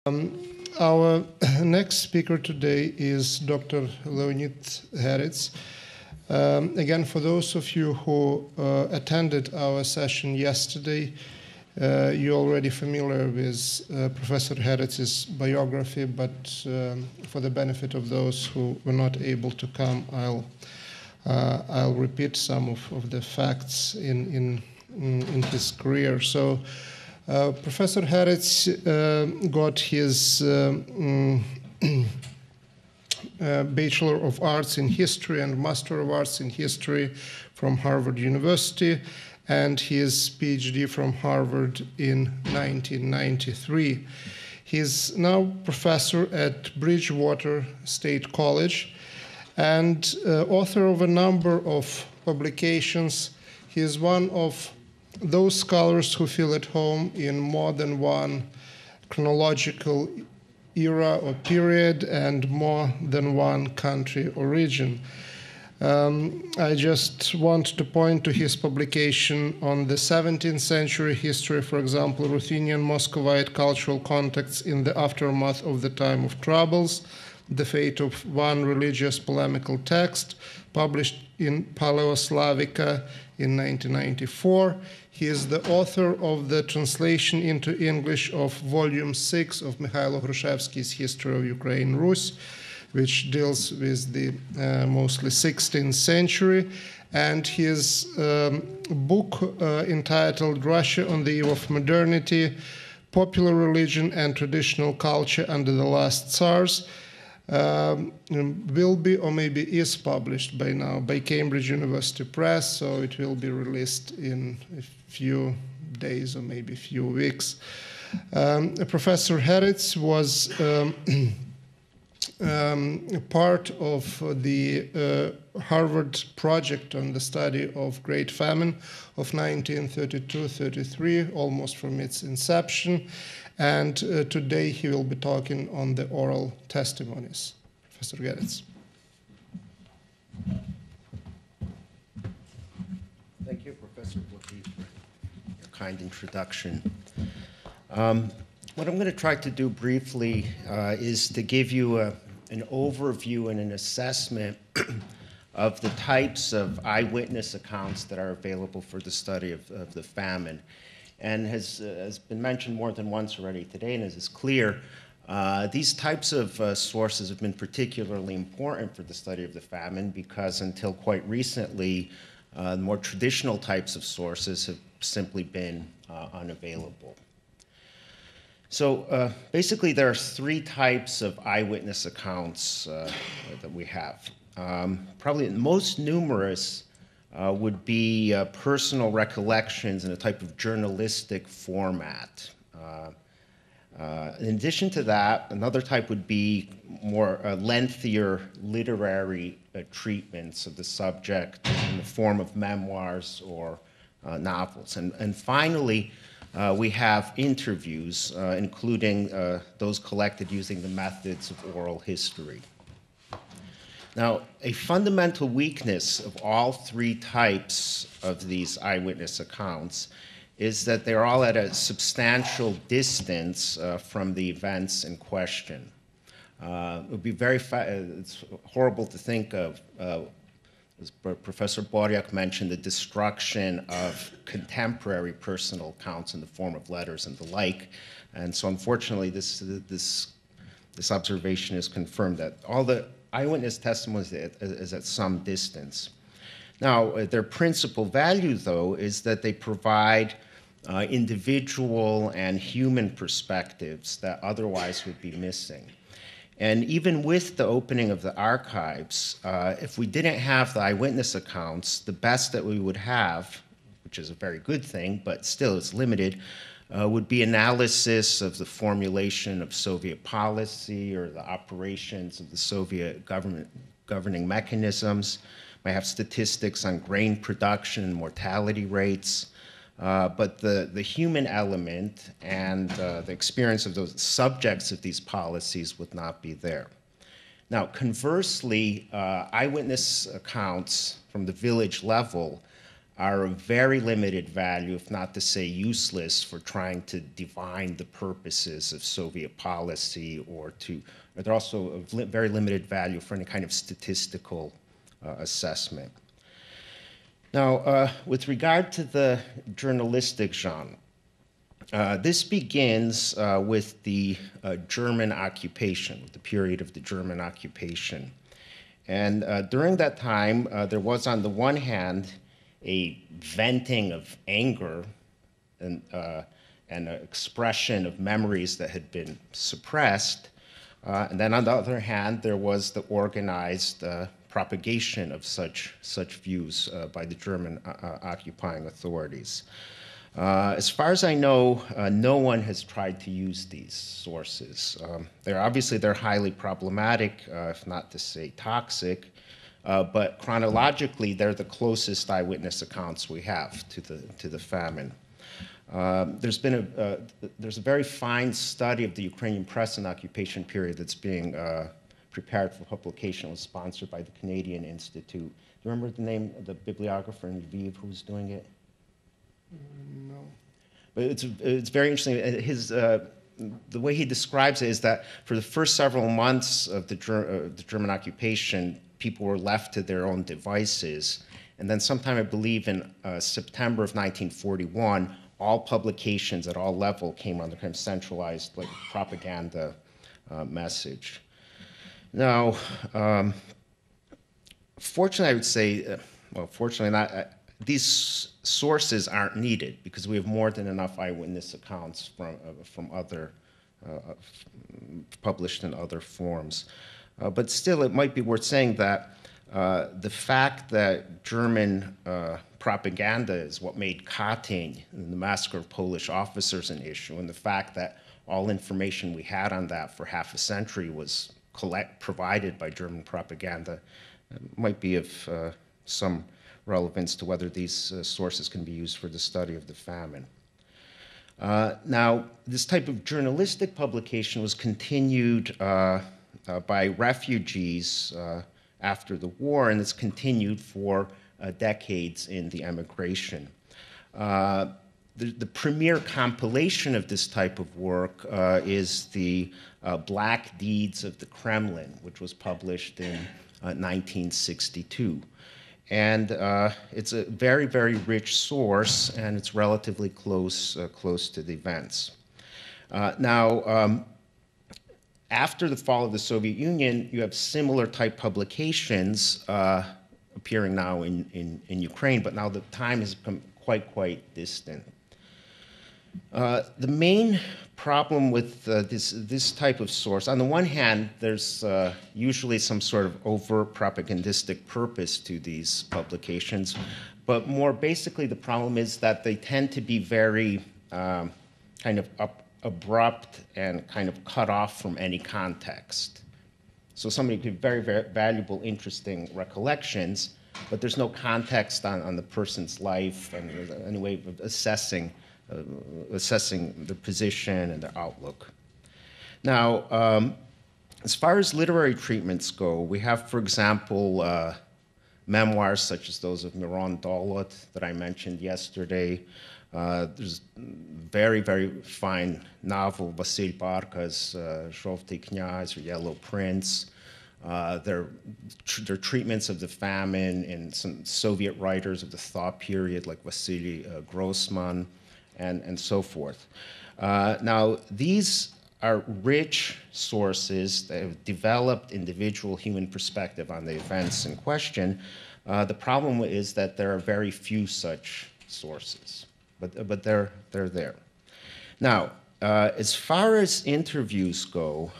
Our next speaker today is Dr. Leonid Herets. Again, for those of you who attended our session yesterday, you're already familiar with Professor Herets's biography, but for the benefit of those who were not able to come, I'll repeat some of the facts in his career. So, Professor Herets got his Bachelor of Arts in History and Master of Arts in History from Harvard University, and his PhD from Harvard in 1993. He's now professor at Bridgewater State College and author of a number of publications. He is one of those scholars who feel at home in more than one chronological era or period and more than one country or region. I just want to point to his publication on the 17th century history, for example, Ruthenian Muscovite cultural contexts in the aftermath of the time of troubles, the fate of one religious polemical text, published in Paleoslavica in 1994. He is the author of the translation into English of Volume 6 of Mikhailo Hrushevsky's History of Ukraine Rus, which deals with the mostly 16th century, and his book entitled Russia on the Eve of Modernity, Popular Religion and Traditional Culture Under the Last Tsars, will be or maybe is published by now by Cambridge University Press, so it will be released in a few days or maybe a few weeks. Professor Herets was part of the Harvard project on the study of Great Famine of 1932-33, almost from its inception. And today he will be talking on the oral testimonies. Professor Herets. Thank you, Professor Blokey, for your kind introduction. What I'm going to try to do briefly is to give you an overview and an assessment of the types of eyewitness accounts that are available for the study of the famine. And has been mentioned more than once already today, and as is clear, these types of sources have been particularly important for the study of the famine because until quite recently, more traditional types of sources have simply been unavailable. So basically, there are three types of eyewitness accounts that we have. Probably the most numerous would be personal recollections in a type of journalistic format. In addition to that, another type would be more lengthier literary treatments of the subject in the form of memoirs or novels. And finally, we have interviews, including those collected using the methods of oral history. Now, a fundamental weakness of all three types of these eyewitness accounts is that they're all at a substantial distance from the events in question. It would be it's horrible to think of, as Professor Boryak mentioned, the destruction of contemporary personal accounts in the form of letters and the like. And so unfortunately, this observation is confirmed that all the eyewitness testimony is at some distance. Now, their principal value, though, is that they provide individual and human perspectives that otherwise would be missing. And even with the opening of the archives, if we didn't have the eyewitness accounts, the best that we would have, which is a very good thing, but still it's limited, would be analysis of the formulation of Soviet policy or the operations of the Soviet governing mechanisms. Might have statistics on grain production and mortality rates. But the human element and the experience of those subjects of these policies would not be there. Now, conversely, eyewitness accounts from the village level are of very limited value, if not to say useless, for trying to divine the purposes of Soviet policy, or they're also of very limited value for any kind of statistical assessment. Now, with regard to the journalistic genre, this begins with the German occupation, the period of the German occupation. And during that time, there was, on the one hand, a venting of anger and an expression of memories that had been suppressed. And then on the other hand, there was the organized propagation of such views by the German occupying authorities. As far as I know, no one has tried to use these sources. They're highly problematic, if not to say toxic, but chronologically, they're the closest eyewitness accounts we have to the famine. There's a very fine study of the Ukrainian press in the occupation period that's being prepared for publication. It was sponsored by the Canadian Institute. Do you remember the name of the bibliographer in Lviv who was doing it? No. But it's very interesting. The way he describes it is that for the first several months of the German occupation, people were left to their own devices. And then sometime, I believe, in September of 1941, all publications at all level came under kind of centralized propaganda message. Now, fortunately, I would say, well, fortunately not, these sources aren't needed because we have more than enough eyewitness accounts from other, published in other forms. But still, it might be worth saying that the fact that German propaganda is what made Katyn and the massacre of Polish officers an issue, and the fact that all information we had on that for half a century was provided by German propaganda might be of some relevance to whether these sources can be used for the study of the famine. Now, this type of journalistic publication was continued by refugees after the war, and it's continued for decades in the emigration. The premier compilation of this type of work is the Black Deeds of the Kremlin, which was published in 1962. And it's a very, very rich source, and it's relatively close to the events. Now, after the fall of the Soviet Union, you have similar type publications appearing now in Ukraine, but now the time has become quite distant. The main problem with this type of source, on the one hand, there's usually some sort of overt propagandistic purpose to these publications, but more basically the problem is that they tend to be very kind of abrupt and kind of cut off from any context. So somebody could have very, very valuable, interesting recollections, but there's no context on the person's life and any way of assessing their position and their outlook. Now, as far as literary treatments go, we have, for example, memoirs such as those of Miron Dolot that I mentioned yesterday. There's very, very fine novel, Vasil Barka's Zhovty Knyaz, or Yellow Prince. There are treatments of the famine in some Soviet writers of the thaw period, like Vasily Grossman, and so forth. Now, these are rich sources that have developed individual human perspective on the events in question. The problem is that there are very few such sources, but they're there. Now, as far as interviews go,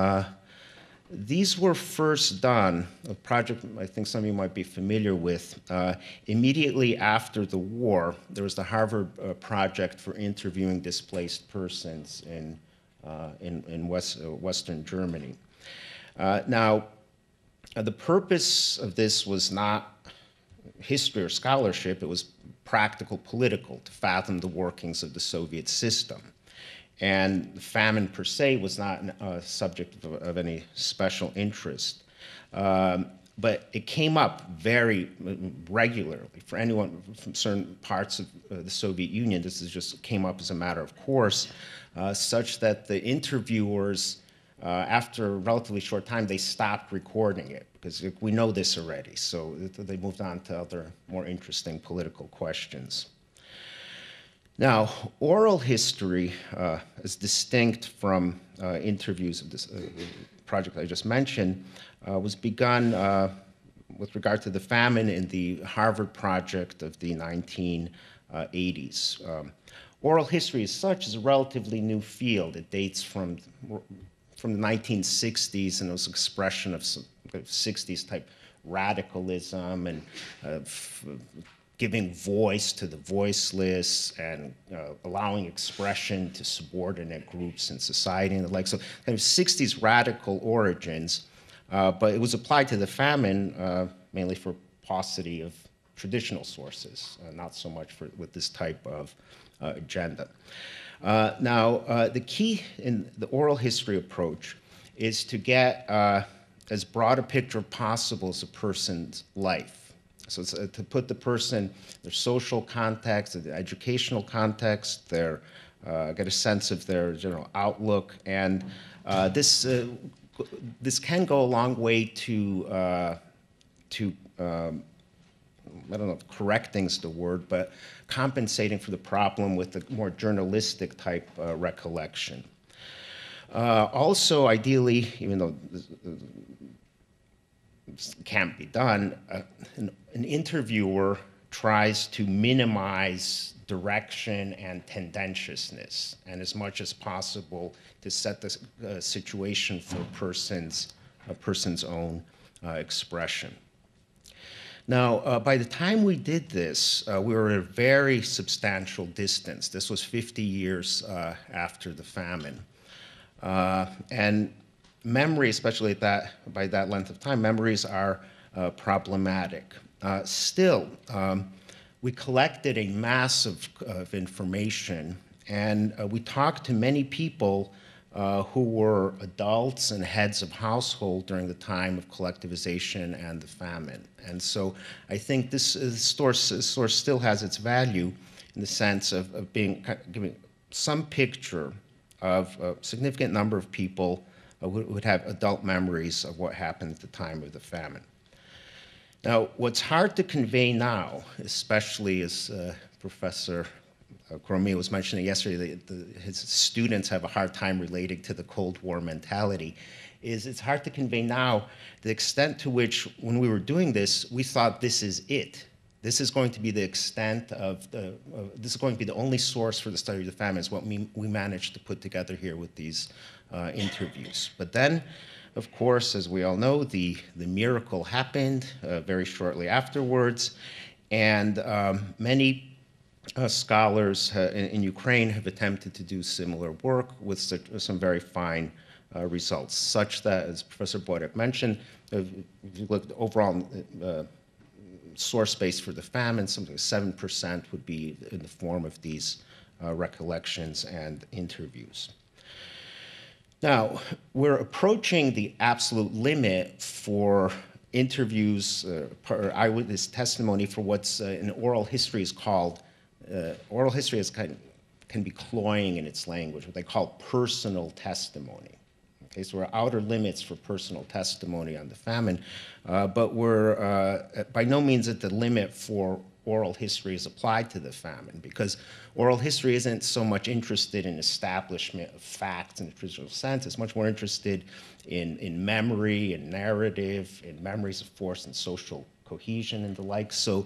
these were first done, a project I think some of you might be familiar with. Immediately after the war, there was the Harvard project for interviewing displaced persons in Western Germany. Now, the purpose of this was not history or scholarship, it was practical political, to fathom the workings of the Soviet system. And famine per se was not a subject of any special interest. but it came up very regularly. For anyone from certain parts of the Soviet Union, this is just came up as a matter of course, such that the interviewers, after a relatively short time, they stopped recording it, because we know this already. So they moved on to other more interesting political questions. Now, oral history, as distinct from interviews of this project I just mentioned, was begun with regard to the famine in the Harvard project of the 1980s. Oral history as such is a relatively new field. It dates from the 1960s, and it was an expression of some 60s type radicalism and giving voice to the voiceless and allowing expression to subordinate groups in society and the like. So kind of 60s radical origins, but it was applied to the famine mainly for paucity of traditional sources, not so much with this type of agenda. Now, the key in the oral history approach is to get as broad a picture as possible as a person's life. So it's, to put the person, their social context, their educational context, their get a sense of their general outlook, and this can go a long way to I don't know if correcting's the word, but compensating for the problem with the more journalistic type recollection. Also, ideally, even though this can't be done, an interviewer tries to minimize direction and tendentiousness, and as much as possible to set the situation for a person's own expression. Now, by the time we did this, we were at a very substantial distance. This was 50 years after the famine. And memory, especially by that length of time, memories are problematic. Still, we collected a mass of information, and we talked to many people who were adults and heads of household during the time of collectivization and the famine. And so I think this source still has its value in the sense of giving some picture of a significant number of people would have adult memories of what happened at the time of the famine. Now, what's hard to convey now, especially as Professor Cormier was mentioning yesterday, his students have a hard time relating to the Cold War mentality, is it's hard to convey now the extent to which, when we were doing this, we thought this is it. This is going to be the extent of this is going to be the only source for the study of the famine, is what we managed to put together here with these interviews. But then, of course, as we all know, the miracle happened very shortly afterwards, and many scholars in Ukraine have attempted to do similar work with some very fine results, such that, as Professor Boydek mentioned, if you look at the overall source base for the famine, something like 7% would be in the form of these recollections and interviews. Now, we're approaching the absolute limit for interviews or eyewitness testimony for what's in oral history is called, oral history can be cloying in its language, what they call personal testimony. Okay, so we're outer limits for personal testimony on the famine, but we're by no means at the limit for oral history as applied to the famine, because oral history isn't so much interested in establishment of facts in the traditional sense. It's much more interested in memory and narrative, in memories of force and social cohesion and the like. So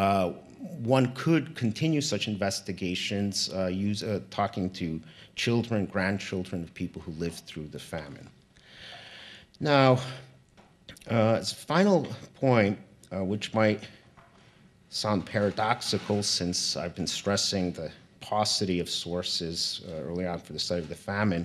one could continue such investigations talking to children, grandchildren of people who lived through the famine. Now, as a final point, which might sound paradoxical since I've been stressing the paucity of sources early on for the study of the famine,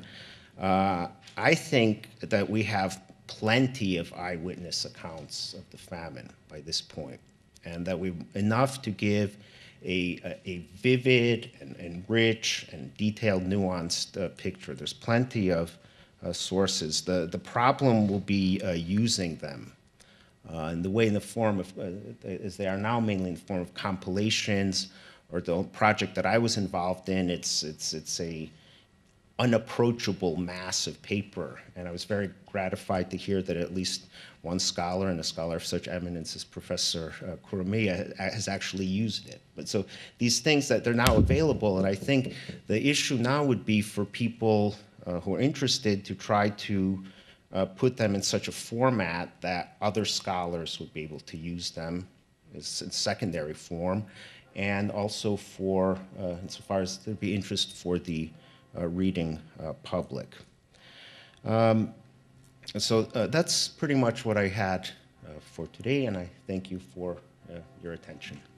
I think that we have plenty of eyewitness accounts of the famine by this point, and that we've enough to give a vivid and rich and detailed, nuanced picture. There's plenty of sources. The problem will be using them. in the way in the form of, as they are now mainly in the form of compilations, or the project that I was involved in, it's a unapproachable mass of paper. And I was very gratified to hear that at least one scholar, and a scholar of such eminence as Professor Kuramiya, has actually used it. But so these things that they're now available, and I think the issue now would be for people who are interested to try to put them in such a format that other scholars would be able to use them as in secondary form, and also for, insofar as there'd be interest for the reading public. So that's pretty much what I had for today, and I thank you for your attention.